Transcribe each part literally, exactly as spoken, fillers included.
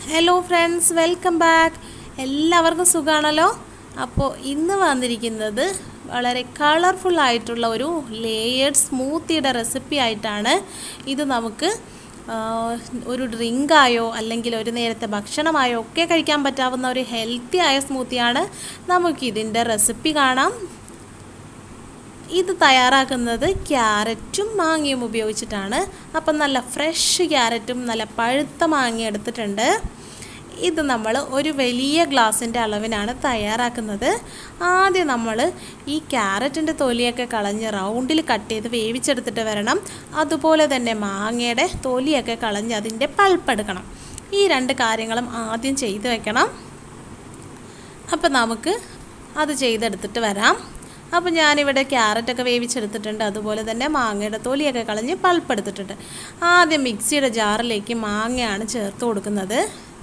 Hello friends, welcome back. എല്ലാവർക്കും സുഖമാണല്ലോ. അപ്പോൾ ഇന്ന് വന്നിരിക്കുന്നത് വളരെ കളർഫുൾ ആയിട്ടുള്ള ഒരു ലേയേർഡ് സ്മൂത്തിയുടെ റെസിപ്പി ആയിട്ടാണ്. ഇത് നമുക്ക് ഒരു ഡ്രിങ്കായോ അല്ലെങ്കിൽ ഒരു നേരത്തെ ഭക്ഷണമായോ ഒക്കെ കഴിക്കാൻ പറ്റാവുന്ന ഒരു ഹെൽത്തി ആയ സ്മൂത്തിയാണ്. നമുക്കിതിൻ്റെ റെസിപ്പി കാണാം. ഇത് തയ്യാറാക്കുന്നത് ക്യാരറ്റും മാങ്ങയും ഉപയോഗിച്ചിട്ടാണ്. അപ്പം നല്ല ഫ്രഷ് ക്യാരറ്റും നല്ല പഴുത്ത മാങ്ങ എടുത്തിട്ടുണ്ട്. ഇത് നമ്മൾ ഒരു വലിയ ഗ്ലാസിൻ്റെ അളവിനാണ് തയ്യാറാക്കുന്നത്. ആദ്യം നമ്മൾ ഈ ക്യാരറ്റിൻ്റെ തൊലിയൊക്കെ കളഞ്ഞ് റൗണ്ടിൽ കട്ട് ചെയ്ത് വേവിച്ചെടുത്തിട്ട് വരണം. അതുപോലെ തന്നെ മാങ്ങയുടെ തൊലിയൊക്കെ കളഞ്ഞ് അതിൻ്റെ പൾപ്പെടുക്കണം. ഈ രണ്ട് കാര്യങ്ങളും ആദ്യം ചെയ്ത് വെക്കണം. അപ്പം നമുക്ക് അത് ചെയ്തെടുത്തിട്ട് വരാം. അപ്പോൾ ഞാനിവിടെ ക്യാരറ്റൊക്കെ വേവിച്ചെടുത്തിട്ടുണ്ട്. അതുപോലെ തന്നെ മാങ്ങയുടെ തൊലിയൊക്കെ കളഞ്ഞ് പൾപ്പെടുത്തിട്ടുണ്ട്. ആദ്യം മിക്സിയുടെ ജാറിലേക്ക് മാങ്ങയാണ് ചേർത്ത് കൊടുക്കുന്നത്.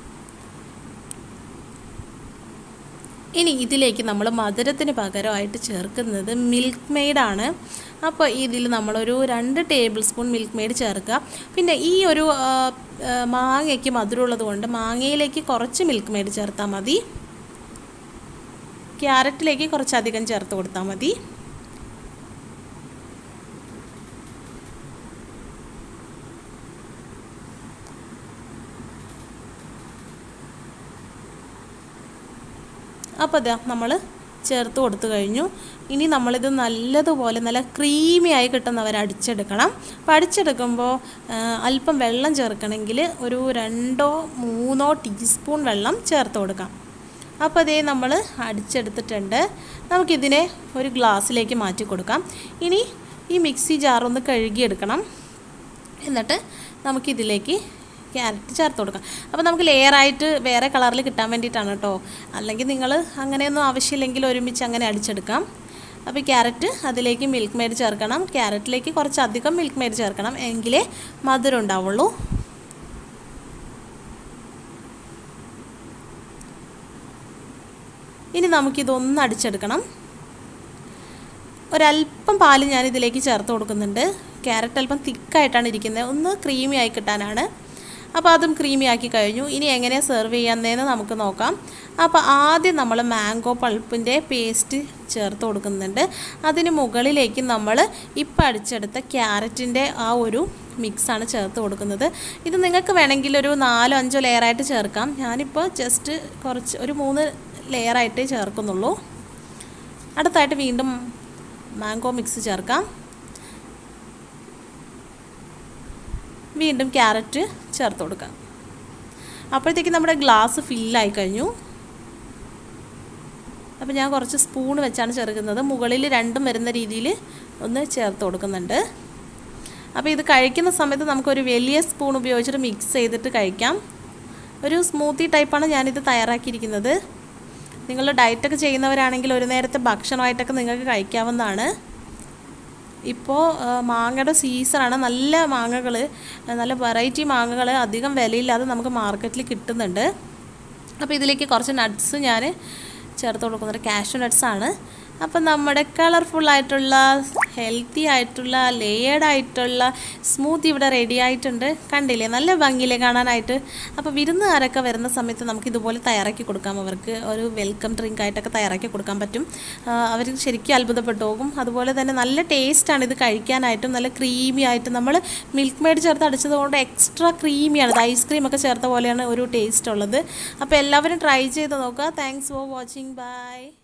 ഇനി ഇതിലേക്ക് നമ്മൾ മധുരത്തിന് പകരമായിട്ട് ചേർക്കുന്നത് മിൽക്ക് മെയ്ഡാണ്. അപ്പോൾ ഇതിൽ നമ്മളൊരു രണ്ട് ടേബിൾ സ്പൂൺ മിൽക്ക് മെയ്ഡ് ചേർക്കുക. പിന്നെ ഈ ഒരു മാങ്ങയ്ക്ക് മധുരമുള്ളത് കൊണ്ട് മാങ്ങയിലേക്ക് കുറച്ച് മിൽക്ക് മെയ്ഡ് ചേർത്താൽ മതി. ക്യാരറ്റിലേക്ക് കുറച്ചധികം ചേർത്ത് കൊടുത്താൽ മതി. അപ്പോൾ ഇതാ നമ്മൾ ചേർത്ത് കൊടുത്തു കഴിഞ്ഞു. ഇനി നമ്മളിത് നല്ലതുപോലെ നല്ല ക്രീമി ആയി കിട്ടുന്നവരെ അടിച്ചെടുക്കണം. അപ്പോൾ അടിച്ചെടുക്കുമ്പോൾ അല്പം വെള്ളം ചേർക്കണമെങ്കിൽ ഒരു രണ്ടോ മൂന്നോ ടീസ്പൂൺ വെള്ളം ചേർത്ത് കൊടുക്കാം. അപ്പോൾ അതേ നമ്മൾ അടിച്ചെടുത്തിട്ടുണ്ട്. നമുക്കിതിനെ ഒരു ഗ്ലാസ്സിലേക്ക് മാറ്റി കൊടുക്കാം. ഇനി ഈ മിക്സി ജാറൊന്ന് കഴുകിയെടുക്കണം. എന്നിട്ട് നമുക്കിതിലേക്ക് ക്യാരറ്റ് ചേർത്ത് കൊടുക്കാം. അപ്പോൾ നമുക്ക് ലെയറായിട്ട് വേറെ കളറിൽ കിട്ടാൻ വേണ്ടിയിട്ടാണ് കേട്ടോ. അല്ലെങ്കിൽ നിങ്ങൾ അങ്ങനെയൊന്നും ആവശ്യമില്ലെങ്കിൽ ഒരുമിച്ച് അങ്ങനെ അടിച്ചെടുക്കാം. അപ്പോൾ ക്യാരറ്റ് അതിലേക്ക് മിൽക്ക് മെയ്ഡ് ചേർക്കണം. ക്യാരറ്റിലേക്ക് കുറച്ചധികം മിൽക്ക് മെയ്ഡ് ചേർക്കണം, എങ്കിലേ മധുരം ഉണ്ടാവുള്ളൂ. ഇനി നമുക്കിതൊന്ന് അടിച്ചെടുക്കണം. ഒരല്പം പാൽ ഞാനിതിലേക്ക് ചേർത്ത് കൊടുക്കുന്നുണ്ട്. ക്യാരറ്റ് അല്പം തിക്കായിട്ടാണ് ഇരിക്കുന്നത്, ഒന്ന് ക്രീമി ആയി കിട്ടാനാണ്. അപ്പോൾ അതും ക്രീമി ആക്കി കഴിഞ്ഞു. ഇനി എങ്ങനെയാണ് സെർവ് ചെയ്യാമെന്ന് നമുക്ക് നോക്കാം. അപ്പോൾ ആദ്യം നമ്മൾ മാംഗോ പൾപ്പിൻ്റെ പേസ്റ്റ് ചേർത്ത് കൊടുക്കുന്നുണ്ട്. അതിന് മുകളിലേക്ക് നമ്മൾ ഇപ്പം അടിച്ചെടുത്ത ക്യാരറ്റിൻ്റെ ആ ഒരു മിക്സാണ് ചേർത്ത് കൊടുക്കുന്നത്. ഇത് നിങ്ങൾക്ക് വേണമെങ്കിൽ ഒരു നാലോ അഞ്ചോ ലെയറായിട്ട് ചേർക്കാം. ഞാനിപ്പോൾ ജസ്റ്റ് കുറച്ച് ഒരു മൂന്ന് ലെയറായിട്ടേ ചേർക്കുന്നുള്ളൂ. അടുത്തായിട്ട് വീണ്ടും മാംഗോ മിക്സ് ചേർക്കാം. വീണ്ടും ക്യാരറ്റ് ചേർത്ത് കൊടുക്കാം. അപ്പോഴത്തേക്ക് നമ്മുടെ ഗ്ലാസ് ഫില്ലായി കഴിഞ്ഞു. അപ്പോൾ ഞാൻ കുറച്ച് സ്പൂൺ വെച്ചാണ് ചേർക്കുന്നത്. മുകളിൽ രണ്ടും വരുന്ന രീതിയിൽ ഒന്ന് ചേർത്ത് കൊടുക്കുന്നുണ്ട്. അപ്പോൾ ഇത് കഴിക്കുന്ന സമയത്ത് നമുക്കൊരു വലിയ സ്പൂൺ ഉപയോഗിച്ചിട്ട് മിക്സ് ചെയ്തിട്ട് കഴിക്കാം. ഒരു സ്മൂത്തി ടൈപ്പാണ് ഞാനിത് തയ്യാറാക്കിയിരിക്കുന്നത്. നിങ്ങൾ ഡയറ്റൊക്കെ ചെയ്യുന്നവരാണെങ്കിൽ ഒരു നേരത്തെ ഭക്ഷണമായിട്ടൊക്കെ നിങ്ങൾക്ക് കഴിക്കാവുന്നതാണ്. ഇപ്പോൾ മാങ്ങയുടെ സീസണാണ്. നല്ല മാങ്ങകൾ, നല്ല വെറൈറ്റി മാങ്ങകൾ അധികം വിലയില്ലാതെ നമുക്ക് മാർക്കറ്റിൽ കിട്ടുന്നുണ്ട്. അപ്പോൾ ഇതിലേക്ക് കുറച്ച് നട്ട്സ് ഞാൻ ചേർത്ത് കൊടുക്കുന്നുണ്ട്. കാഷ്യൂ നട്ട്സാണ്. അപ്പം നമ്മുടെ കളർഫുള്ളായിട്ടുള്ള ഹെൽത്തി ആയിട്ടുള്ള ലെയേർഡ് ആയിട്ടുള്ള സ്മൂത്തി ഇവിടെ റെഡി ആയിട്ടുണ്ട്. കണ്ടില്ലേ, നല്ല ഭംഗിയില്ലേ കാണാനായിട്ട്. അപ്പോൾ വിരുന്നുകാരൊക്കെ വരുന്ന സമയത്ത് നമുക്ക് ഇതുപോലെ തയ്യാറാക്കി കൊടുക്കാം. അവർക്ക് ഒരു വെൽക്കം ഡ്രിങ്ക് ആയിട്ടൊക്കെ തയ്യാറാക്കി കൊടുക്കാൻ പറ്റും. അവർ ശരിക്കും അത്ഭുതപ്പെട്ടു പോകും. അതുപോലെ തന്നെ നല്ല ടേസ്റ്റാണ് ഇത് കഴിക്കാനായിട്ടും. നല്ല ക്രീമി ആയിട്ട് നമ്മൾ മിൽക്ക് മെയ്ഡ് ചേർത്ത് അടിച്ചതുകൊണ്ട് എക്സ്ട്രാ ക്രീമിയാണ്. ഇത് ഐസ്ക്രീമൊക്കെ ചേർത്ത പോലെയാണ് ഒരു ടേസ്റ്റ് ഉള്ളത്. അപ്പോൾ എല്ലാവരും ട്രൈ ചെയ്ത് നോക്കുക. Thanks for watching. ബൈ.